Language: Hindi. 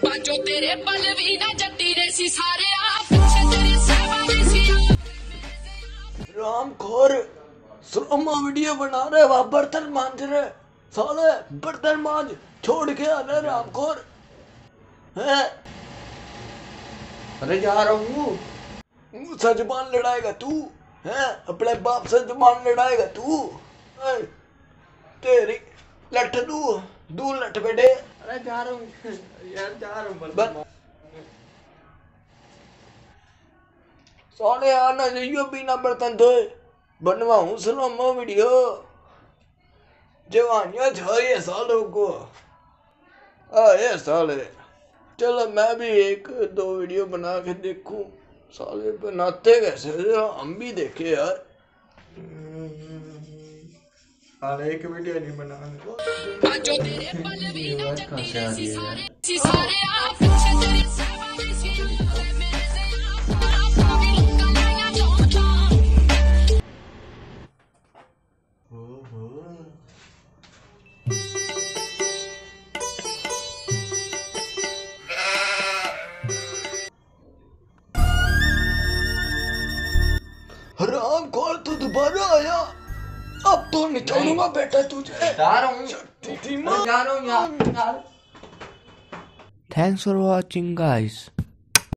बाजो तेरे पल भी ना जट्टी रे सी सारे पीछे तेरी सहवानी सी रामखोर स्लोमो वीडियो बना रहे वहाँ बर्तन मांज रहे साले बर्तन मांज छोड़ के आने रामखोर है। अरे जा रहा हूँ। सच मान लड़ाएगा तू है अपने बाप से जबान लड़ाएगा तू तेरी लठ दू लठ बेटे। अरे जा रहा हूँ यार जा रहा हूँ साले आना चाहिए बिना बर्तन धोए बनवाऊं स्लोमो वीडियो जवानियां चाहिए सालों को आए साले। चलो मैं भी एक दो वीडियो बना के देखूं साले बनाते कैसे हम भी देखे यार। अरे एक वीडियो नहीं बनाने बाजो तेरे पल भी ना जट्टी रे सी सारे पीछे तेरी सहवानी सी मेरे से आप भी लोग लाया जोता रामखोर तू दोबारा आया अब तो निकालूंगा बेटा तुझे। जा रहा हूँ यार। Thanks for watching guys.